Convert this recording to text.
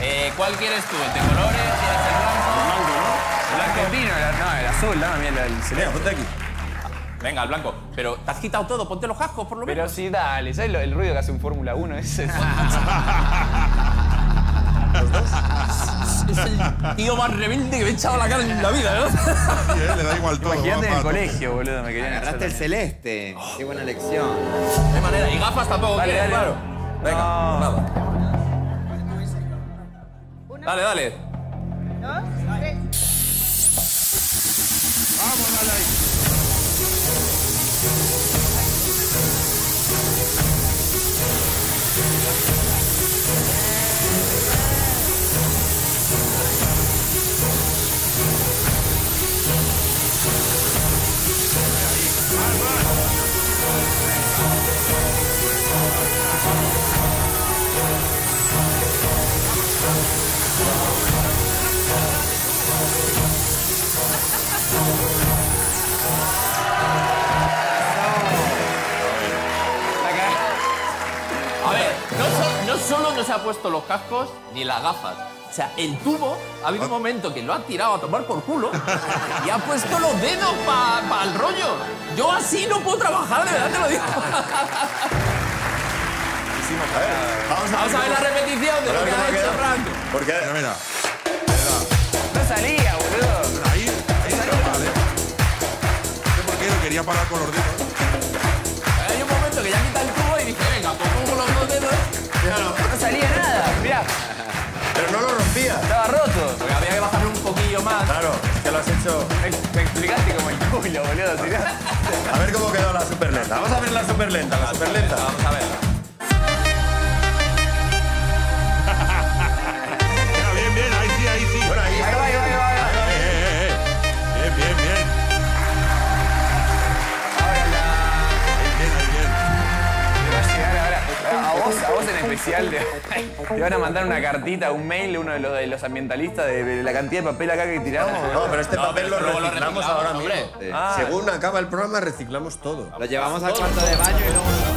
¿Cuál quieres tú? ¿El de colores? ¿Quieres el blanco? El argentino, no, el azul, no, mira, el Venga, celeste. ponte aquí. Venga, el blanco. Pero te has quitado todo, ponte los cascos por lo menos. Pero sí, dale, ¿sabes el ruido que hace un Fórmula 1 ese? Es el tío más rebelde que me he echado la cara en la vida, ¿no? Le da igual todo. Imagínate en va el para colegio, boludo, me querían Agarraste el celeste. Qué buena elección. De manera. Y gafas tampoco Dale, quieres, dale. claro. Venga, No. nada. Dale, dale. Vamos, dale ahí. A ver, no solo no se ha puesto los cascos ni las gafas. O sea, el tubo, ha habido un momento que lo ha tirado a tomar por culo y ha puesto los dedos para el rollo. Yo así no puedo trabajar, de verdad te lo digo. Vamos a ver la repetición de lo que ha hecho Frank. Porque Mira, mira. No salía, boludo. Ahí está mal, ¿eh? No sé por qué no quería parar con los dedos. Hay un momento que ya quita el tubo y dije, venga, pues pongo los dos dedos. No salía nada, mirá, Pero no lo rompía. estaba roto. Porque había que bajarlo un poquillo más. Claro, que lo has hecho. Me explicaste como el culo, boludo, si no. A ver cómo quedó la superlenta. Vamos a ver la superlenta, la superlenta. Vamos a verla. Mira, bien, bien, ahí sí, ahí sí. Bueno, ahí Ahí está. va, ahí va, ahí va. Bien, bien, bien. Ahora Bien, ahí bien. te va a llegar ahora. A vos en especial te van a mandar una cartita, un mail, uno de los ambientalistas de la cantidad de papel acá que tiramos. No, pero este papel pero lo luego lo reciclamos reciclamos, ahora hombre. mismo. Ah. Según acaba el programa, reciclamos todo. Lo llevamos al cuarto de baño y luego...